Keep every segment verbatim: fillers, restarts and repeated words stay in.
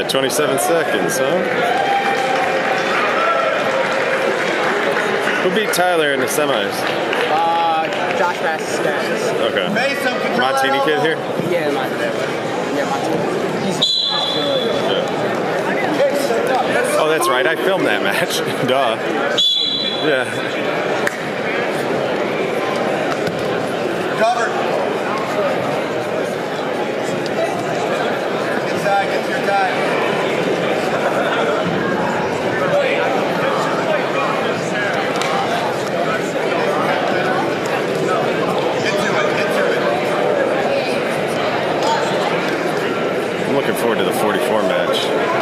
Yeah, twenty-seven seconds, huh? Who beat Tyler in the semis? Uh, Josh Vazquez. Okay. Montini kid here? Yeah, Montini. Yeah, Montini. He's, he's good. Yeah. Oh, that's right. I filmed that match. Duh. Yeah. Covered. Inside, get your time. I'm looking forward to the forty-four match.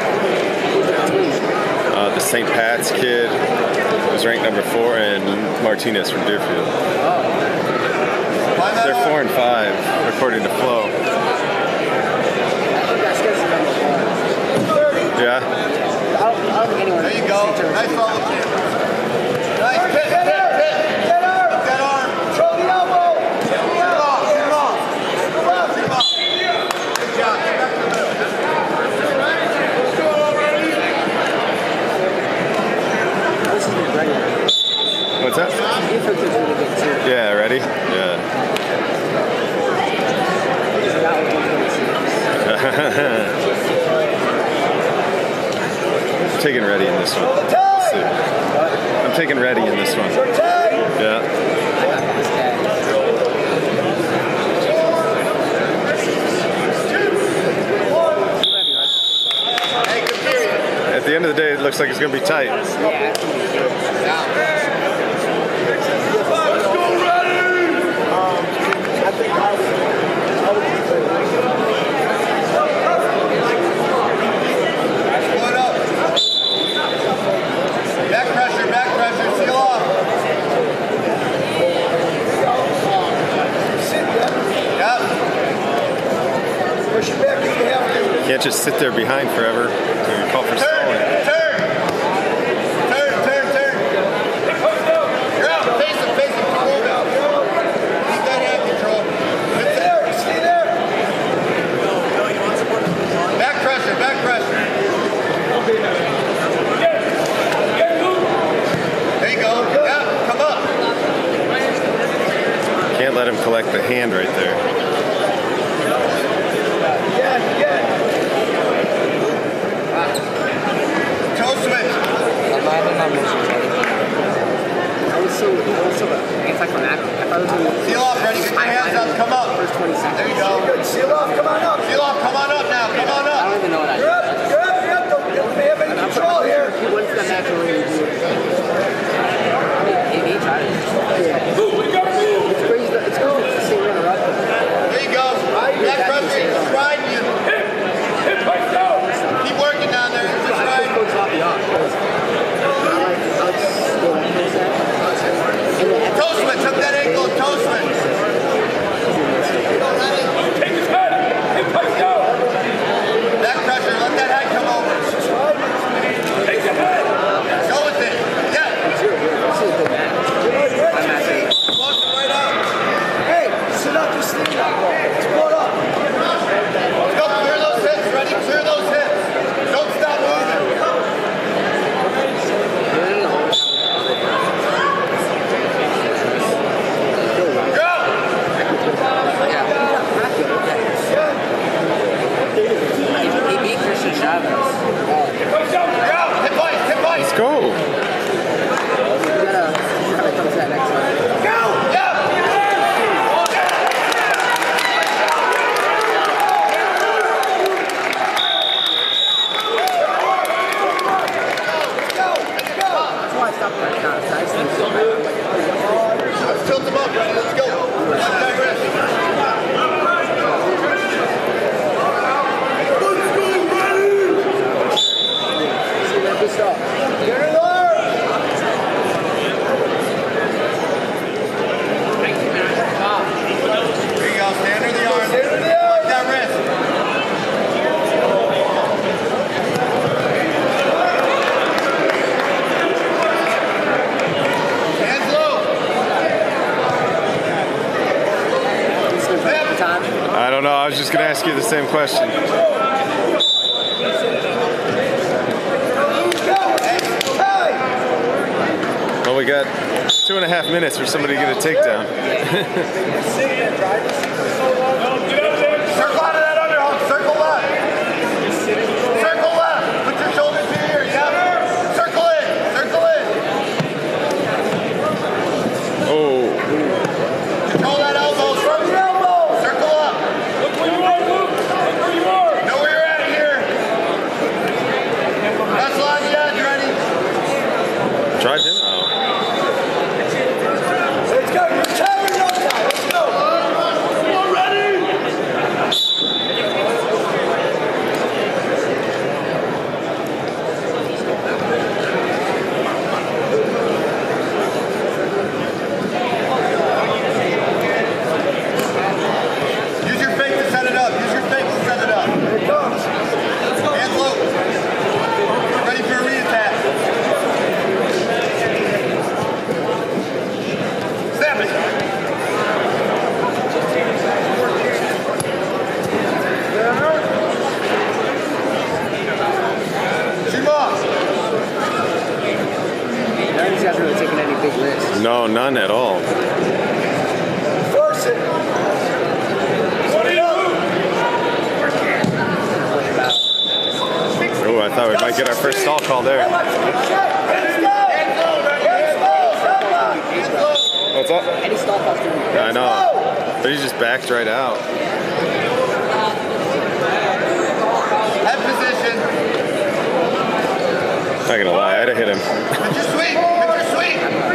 Uh, the Saint Pat's kid was ranked number four, and Martinez from Deerfield. They're four and five, according to Flo. Yeah. There you go. Nice follow. Nice pit, pit, pit. Get arm. Get arm. Throw the elbow. Get it off. Get it off. Get it off. Get it off. Good job. What's that? Yeah, ready? Yeah. I'm taking Reddy in this one. Let's see. I'm taking Reddy in this one. Yeah. At the end of the day, it looks like it's going to be tight. Yeah. Can't just sit there behind forever. You call for stalling. Turn, turn, turn, turn. You're out. Face him, face him. Control now. Keep that hand control. Stay there. Stay there. Back pressure. Back pressure. There you go. Yeah. Come up. Can't let him collect the hand right there. Seal off, ready, get your hands up, come up. First twenty seconds. There you go. Good. Seal off, come on up. Seal off, come on up now, come on up. I don't even know what I did. You're up, you're up, you're up. Don't let me have any control here. What's the natural way to do it? He tried it. Move, we got move. It's crazy, it's crazy it's the same way to run. There you go. That pressure is riding you. Hip, hip, right down. Keep working down there. Just riding. Toe switch, up that ankle, toe switch. Take his head, hip, right down. Back pressure, let that head come over. Take the head. Go with it. Yeah. Walk it right out. Hey, sit up, just stand up. Split up. Let's go, clear those hips, ready? Clear those hips. Don't stop moving. Let's go. Let's tilt them up, ready? Let's go. Let's digress. I don't know. I was just going to ask you the same question. got two and a half minutes for somebody to get a takedown. Circle out of that underhook. Circle left. Circle left. Put your shoulders to here. Yeah. Circle in. Circle in. Oh. Control that elbow. From the elbow. Circle up. Look where you are, Luke. Look where you are. Know where you're at here. That's on the edge. Ready? Drive him out. Let's go. You're tired of time. Let's go. We're ready. Use your fake to set it up. Use your fake to set it up. Here it comes. Hands low. Ready for a re-attack. Snap it. Shoot 'em off. None of these guys are really taking any big risks. No, none at all. Force it. Oh, I thought we might get our first stall call there. Let's go. Hands low. What's up? Any stall calls do. Yeah, I know. But he just backed right out. Head position. Not gonna lie, I'd have hit him. Put your sweep. Put your sweep.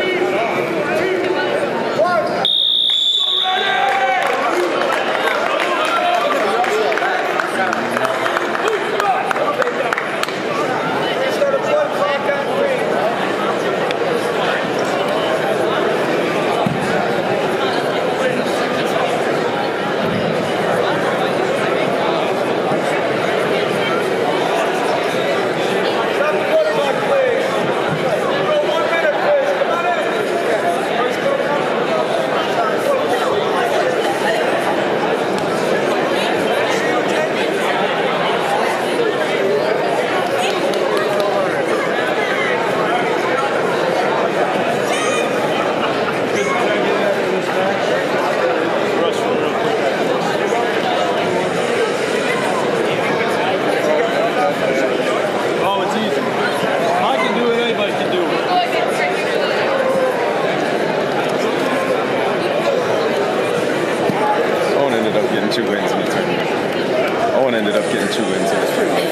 Start a blood clock on three. Stop the quarterback, please. Go one minute, please. Come on in. Oh, it's easy. I can do it, anybody can do it. Owen ended up getting two wins in the tournament. Owen ended up getting two wins in the tournament.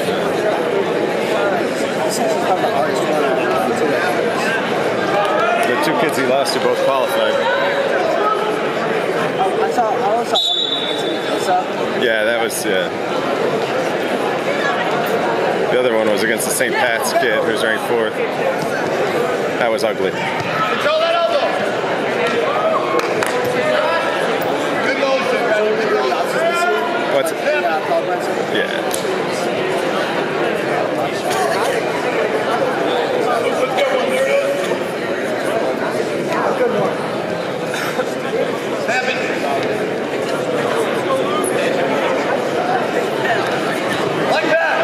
This is probably the hardest one I've done today. The two kids he lost to both qualified. I saw, I always saw one of them against Ignatius. Yeah, that was, yeah. The other one was against the Saint Pat's kid, who's ranked fourth. That was ugly. Control that elbow. Good motion. What's it? Yeah, Paul Brunson. Yeah. Snap it. Like that.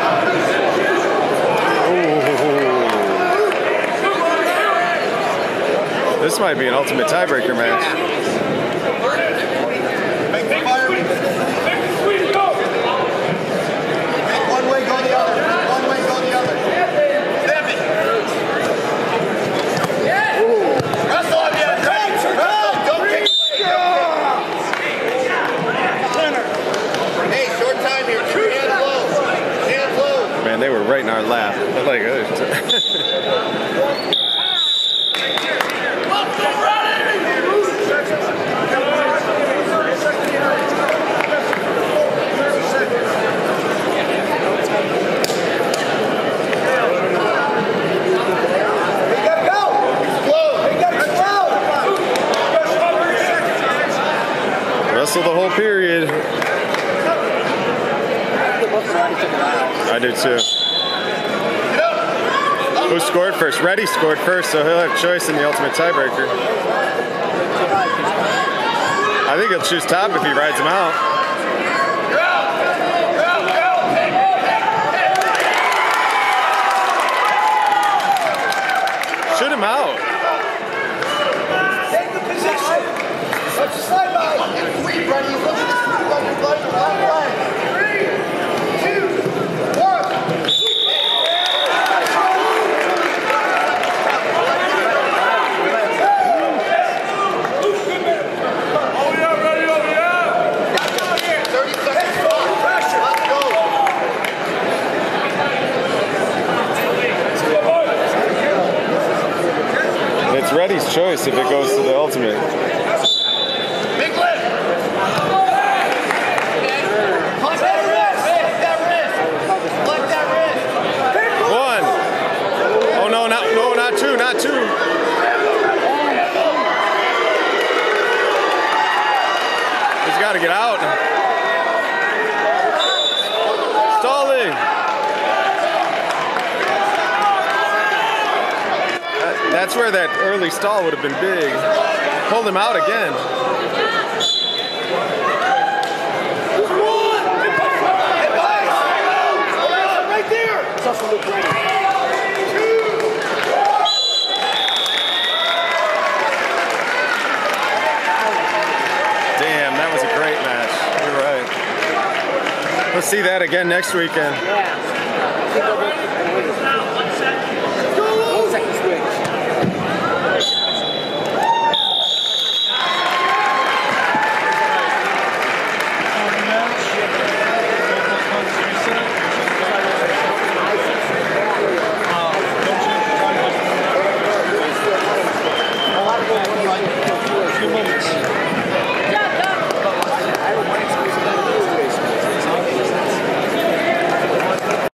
This might be an ultimate tiebreaker match. Make the fire. Make one way, go the other. One way, go the other. Snap it. Wrestle on the edge. Wrestle. Don't kick away. Hey, short time here. Keep your hands low. Hands low. Man, they were right in our lap. Like, uh, wrestle the whole period. I do too. Who scored first? Reddy scored first, so he'll have choice in the ultimate tiebreaker. I think he'll choose top if he rides him out. Shoot him out. Reddy's choice if it goes to the ultimate. Big lift. Punch that wrist. Punch that wrist. Punch that wrist. One. Oh no, not no, not two, not two. He's got to get out. Stalling. That, that's where that early stall would have been big. Pulled him out again. Right there. It's also Luke Reddy. Damn, that was a great match. You're right. Let's see that again next weekend. Yeah.